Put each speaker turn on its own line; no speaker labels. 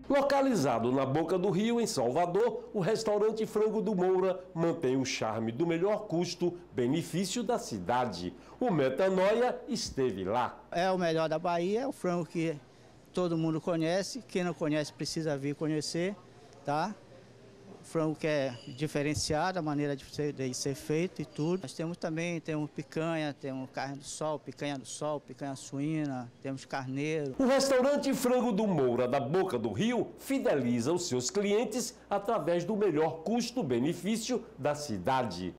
Localizado na Boca do Rio, em Salvador, o restaurante Frango do Moura mantém o charme do melhor custo-benefício da cidade. O Metanoia esteve lá.
É o melhor da Bahia, é o frango que todo mundo conhece. Quem não conhece precisa vir conhecer, tá? O frango que é diferenciado, a maneira de ser feito e tudo. Nós temos picanha, temos carne do sol, picanha suína, temos carneiro.
O restaurante Frango do Moura, da Boca do Rio, fideliza os seus clientes através do melhor custo-benefício da cidade.